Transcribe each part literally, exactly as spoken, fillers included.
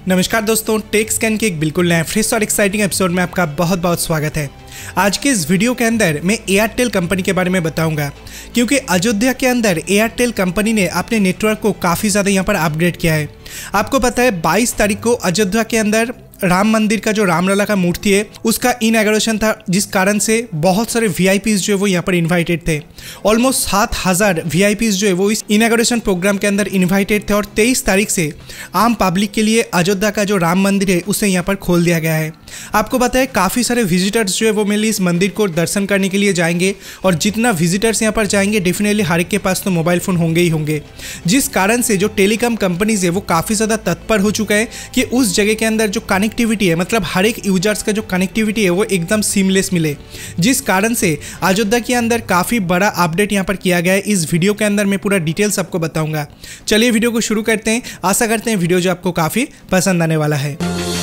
नमस्कार दोस्तों, take scan के एक बिल्कुल नया फ्रेश और एक्साइटिंग एपिसोड में आपका बहुत बहुत स्वागत है। आज के इस वीडियो के अंदर मैं एयरटेल कंपनी के बारे में बताऊंगा, क्योंकि अयोध्या के अंदर एयरटेल कंपनी ने अपने नेटवर्क को काफ़ी ज़्यादा यहाँ पर अपग्रेड किया है। आपको पता है बाईस तारीख को अयोध्या के अंदर राम मंदिर का जो रामलला का मूर्ति है उसका इनॉग्रेशन था, जिस कारण से बहुत सारे वीआईपीज जो है वो यहाँ पर इनवाइटेड थे। ऑलमोस्ट सात हज़ार वीआईपीज जो है वो इस इनॉग्रेशन प्रोग्राम के अंदर इनवाइटेड थे और तेईस तारीख से आम पब्लिक के लिए अयोध्या का जो राम मंदिर है उसे यहाँ पर खोल दिया गया है। आपको पता है काफ़ी सारे विजिटर्स जो है वो मेनली इस मंदिर को दर्शन करने के लिए जाएंगे, और जितना विजिटर्स यहाँ पर जाएंगे डेफिनेटली हर एक के पास तो मोबाइल फ़ोन होंगे ही होंगे, जिस कारण से जो टेलीकॉम कंपनीज है वो काफ़ी ज़्यादा तत्पर हो चुका है कि उस जगह के अंदर जो कनेक्टिविटी है, मतलब हर एक यूजर्स का जो कनेक्टिविटी है वो एकदम सीमलेस मिले, जिस कारण से अयोध्या के अंदर काफ़ी बड़ा अपडेट यहाँ पर किया गया है। इस वीडियो के अंदर मैं पूरा डिटेल्स आपको बताऊंगा। चलिए वीडियो को शुरू करते हैं। आशा करते हैं वीडियो जो आपको काफ़ी पसंद आने वाला है।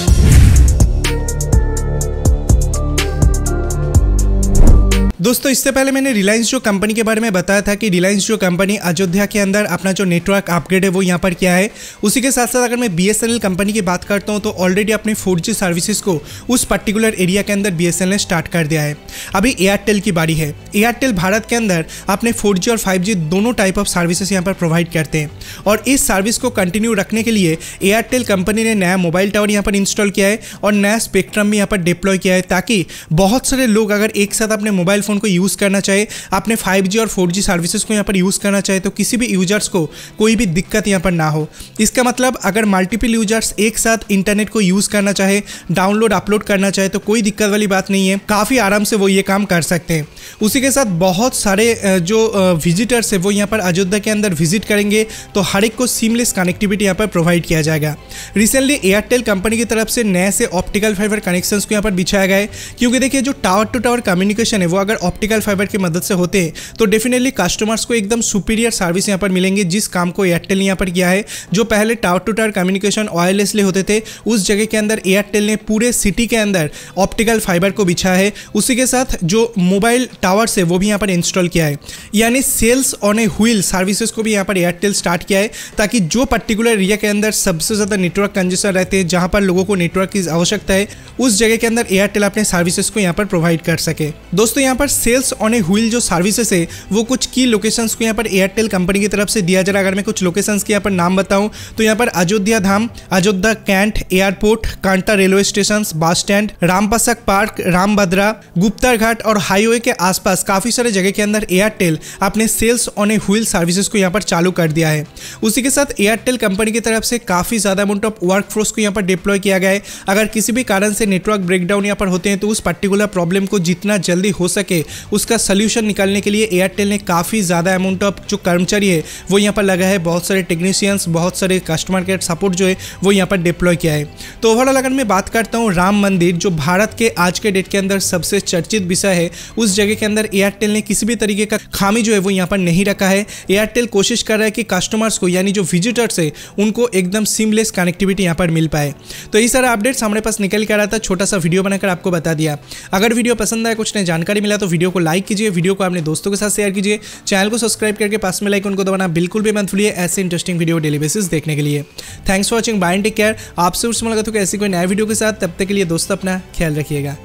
दोस्तों, इससे पहले मैंने रिलायंस जो कंपनी के बारे में बताया था कि रिलायंस जो कंपनी अयोध्या के अंदर अपना जो नेटवर्क अपग्रेड है वो यहाँ पर किया है। उसी के साथ साथ अगर मैं बीएसएनएल कंपनी की बात करता हूँ तो ऑलरेडी अपने फोर जी सर्विसेज को उस पर्टिकुलर एरिया के अंदर बीएसएनएल ने स्टार्ट कर दिया है। अभी एयरटेल की बारी है। एयरटेल भारत के अंदर अपने फोर जी और फाइव जी दोनों टाइप ऑफ सर्विसेज यहाँ पर प्रोवाइड करते हैं, और इस सर्विस को कंटिन्यू रखने के लिए एयरटेल कंपनी ने नया मोबाइल टावर यहाँ पर इंस्टॉल किया है और नया स्पेक्ट्रम भी यहाँ पर डिप्लॉय किया है, ताकि बहुत सारे लोग अगर एक साथ अपने मोबाइल फोन को यूज़ करना चाहे, अपने फाइव जी और फोर जी सर्विसेज को यहाँ पर यूज़ करना चाहे, तो किसी भी यूजर्स को कोई भी दिक्कत यहाँ पर ना हो। इसका मतलब अगर मल्टीपल यूजर्स एक साथ इंटरनेट को यूज़ करना चाहे, डाउनलोड अपलोड करना चाहे, तो कोई दिक्कत वाली बात नहीं है, काफ़ी आराम से वो ये काम कर सकते हैं। उसी के साथ बहुत सारे जो विजिटर्स है वो यहाँ पर अयोध्या के अंदर विजिट करेंगे, तो हर एक को सीमलेस कनेक्टिविटी यहाँ पर प्रोवाइड किया जाएगा। रिसेंटली एयरटेल कंपनी की तरफ से नए से ऑप्टिकल फाइबर कनेक्शंस को यहाँ पर बिछाया गया है, क्योंकि देखिए जो टावर टू टावर कम्युनिकेशन है वो अगर ऑप्टिकल फाइबर की मदद से होते हैं तो डेफिनेटली कस्टमर्स को एकदम सुपीरियर सर्विस यहाँ पर मिलेंगे, जिस काम को एयरटेल ने यहाँ पर किया है। जो पहले tower to tower communication wirelessly होते थे उस जगह के अंदर एयरटेल ने पूरे सिटी के अंदर ऑप्टिकल फाइबर को बिछा है। उसी के साथ जो मोबाइल टावर्स है वो भी यहाँ पर इंस्टॉल किया है, यानी cells on a wheel services को भी यहाँ पर एयरटेल स्टार्ट किया है, ताकि जो पर्टिकुलर एरिया के अंदर सबसे ज़्यादा नेटवर्क कंजेशन रहते हैं, जहाँ पर लोगों को नेटवर्क की आवश्यकता है, उस जगह के अंदर एयरटेल अपने सर्विसेज को यहाँ पर प्रोवाइड कर सके। दोस्तों, यहाँ पर सेल्स ऑन ए व्हील जो सर्विसेज है वो कुछ की लोकेशंस को यहाँ पर एयरटेल कंपनी की तरफ से दिया जा रहा है। अगर मैं कुछ लोकेशंस के यहाँ पर नाम बताऊं तो यहाँ पर अयोध्या धाम, अयोध्या कैंट एयरपोर्ट, कांटा रेलवे स्टेशन, बस स्टैंड, रामपसक पार्क, रामभद्रा, गुप्ता घाट और हाईवे के आसपास काफी सारे जगह के अंदर एयरटेल अपने cells on a wheel services को यहाँ पर चालू कर दिया है। उसी के साथ एयरटेल कंपनी की तरफ से काफी ज्यादा अमाउंट ऑफ वर्कफोर्स को यहाँ पर डिप्लॉय किया गया है। अगर किसी भी कारण से नेटवर्क ब्रेकडाउन यहाँ पर होते हैं तो उस पर्टिकुलर प्रॉब्लम को जितना जल्दी हो सके उसका सोल्यूशन निकालने के लिए एयरटेल ने काफ़ी ज़्यादा अमाउंट ऑफ जो कर्मचारी है वो यहाँ पर लगा है। बहुत सारे टेक्नीशियंस, बहुत सारे कस्टमर केयर सपोर्ट जो है वो यहाँ पर डिप्लॉय किया है। तो ओवरऑल अगर मैं बात करता हूँ राम मंदिर, जो भारत के आज के डेट के अंदर सबसे चर्चित विषय है, उस जगह के अंदर एयरटेल ने किसी भी तरीके का खामी जो है वो यहाँ पर नहीं रखा है। एयरटेल कोशिश कर रहा है कि कस्टमर्स को, यानी जो विजिटर्स है, उनको एकदम सीमलेस कनेक्टिविटी यहाँ पर मिल पाए। तो ये सारा अपडेट्स हमारे पास निकल कर आया था, छोटा सा वीडियो बनाकर आपको बता दिया। अगर वीडियो पसंद आया, कुछ नई जानकारी मिला तो वीडियो को लाइक कीजिए, वीडियो को अपने दोस्तों के साथ शेयर कीजिए, चैनल को सब्सक्राइब करके पास में लाइक उनको दबाना बिल्कुल भी मत भूलिए ऐसे इंटरेस्टिंग वीडियो डेली बेसिस देखने के लिए। Thanks for watching, bye and take care. आपसे मुलाकात होगी ऐसी कोई नया वीडियो के साथ, तब तक के लिए दोस्तों अपना ख्याल रखिएगा।